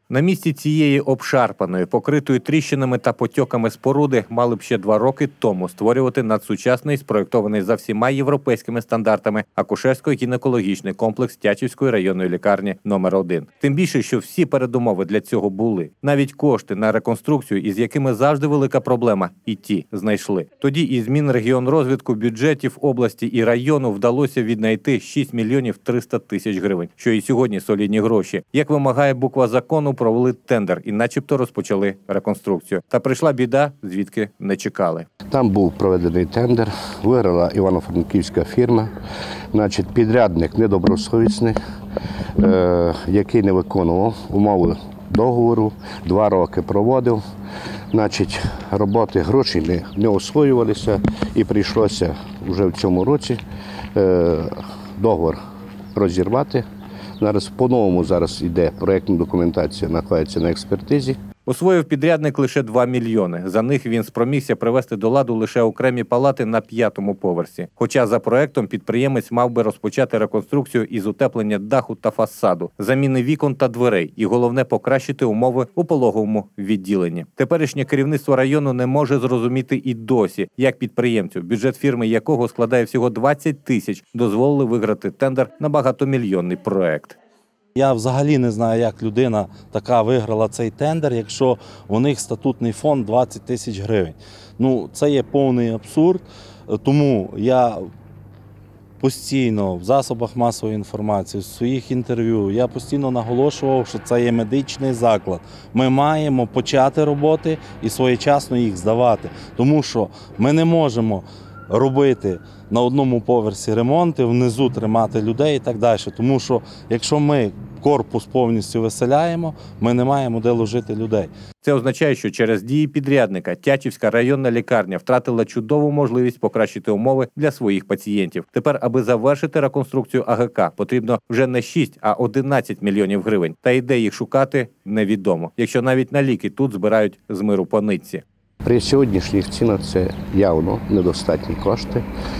На місці цієї обшарпаної, покритої тріщинами та потьоками споруди мали б ще 2 роки тому створювати надсучасний, спроєктований за всіма європейськими стандартами акушерсько-гінекологічний комплекс Тячівської районної лікарні номер 1. Тим більше, що всі передумови для цього були. Навіть кошти на реконструкцію, із якими завжди велика проблема, і ті знайшли. Тоді із Мінрегіонрозвитку бюджетів області і району вдалося віднайти 6 мільйонів 300 тисяч гривень, що і сьогодні солідні гроші. Як вимагає буква закону, провели тендер і начебто розпочали реконструкцію. Та прийшла біда, звідки не чекали. Там був проведений тендер, виграла івано-франківська фірма, підрядник недобросовісний, який не виконував умови договору, 2 роки проводив. Роботи, гроші не освоювалися і прийшлося вже в цьому році договор розірвати. Зараз по-новому йде проєктна документація, знаходиться на експертизі. Освоїв підрядник лише 2 мільйони. За них він спромігся привести до ладу лише окремі палати на 5-му поверсі. Хоча за проєктом підприємець мав би розпочати реконструкцію із утеплення даху та фасаду, заміни вікон та дверей і, головне, покращити умови у пологовому відділенні. Теперішнє керівництво району не може зрозуміти і досі, як підприємцю, бюджет фірми якого складає всього 20 тисяч, дозволили виграти тендер на багатомільйонний проєкт. Я взагалі не знаю, як людина така виграла цей тендер, якщо у них статутний фонд 20 тисяч гривень. Це є повний абсурд, тому я постійно в засобах масової інформації, в своїх інтерв'ю, я постійно наголошував, що це є медичний заклад. Ми маємо почати роботи і своєчасно їх здавати, тому що ми не можемо робити на 1-му поверсі ремонти, внизу тримати людей і так далі. Тому що якщо ми корпус повністю виселяємо, ми не маємо де ложити людей. Це означає, що через дії підрядника Тячівська районна лікарня втратила чудову можливість покращити умови для своїх пацієнтів. Тепер, аби завершити реконструкцію АГК, потрібно вже не 6, а 11 мільйонів гривень. Та і де їх шукати – невідомо. Якщо навіть на ліки тут збирають з миру по нитці. При сьогоднішніх цінах це явно недостатні кошти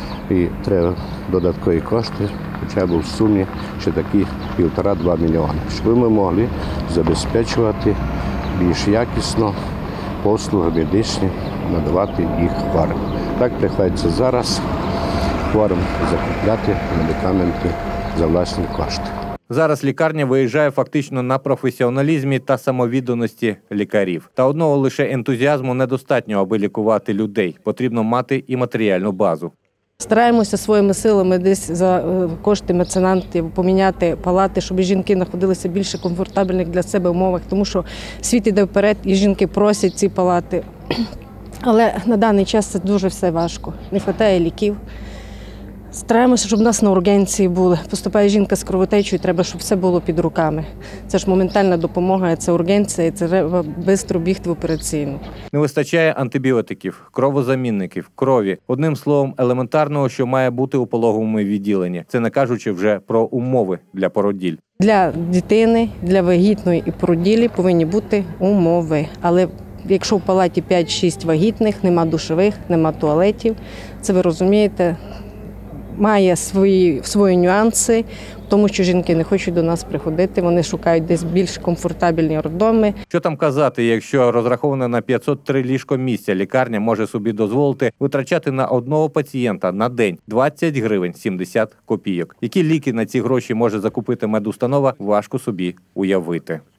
і треба додаткові кошти, хоча б в сумі ще такі 1,5-2 мільйони, щоб ми могли забезпечувати більш якісно послуги медичні, надавати їх хворим. Так приходиться зараз хворим закупляти медикаменти за власні кошти. Зараз лікарня виїжджає фактично на професіоналізмі та самовідданості лікарів. Та одного лише ентузіазму недостатньо, аби лікувати людей. Потрібно мати і матеріальну базу. Стараємося своїми силами десь за кошти меценатів поміняти палати, щоб жінки знаходилися в більш комфортабельних для себе умовах, тому що світ іде вперед і жінки просять ці палати. Але на даний час це дуже все важко. Не вистачає ліків. Стараємося, щоб у нас на ургенції були. Поступає жінка з кровотечею, треба, щоб все було під руками. Це ж моментальна допомога, це ургенція, і це треба швидко бігти в операційну. Не вистачає антибіотиків, кровозамінників, крові. Одним словом, елементарного, що має бути у пологовому відділенні. Це не кажучи вже про умови для породіль. Для дитини, для вагітної і породілі повинні бути умови. Але якщо в палаті 5-6 вагітних, нема душових, нема туалетів, це ви розумієте, має свої нюанси, тому що жінки не хочуть до нас приходити, вони шукають десь більш комфортабельні роддоми. Що там казати, якщо розрахована на 503 ліжко-місця, лікарня може собі дозволити витрачати на одного пацієнта на день 20 гривень 70 копійок. Які ліки на ці гроші може закупити медустанова, важко собі уявити.